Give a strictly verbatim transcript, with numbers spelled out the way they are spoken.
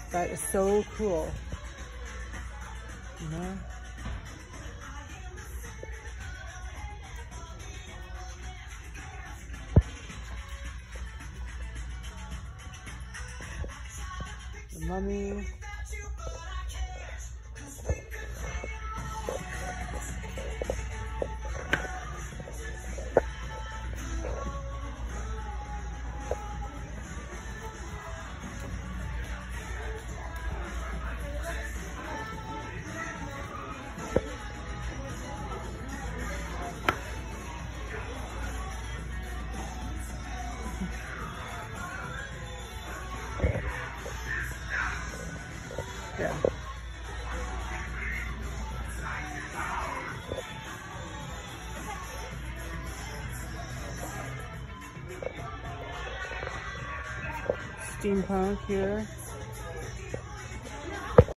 That is so cool. You know? The mummy. Yeah. Steampunk here.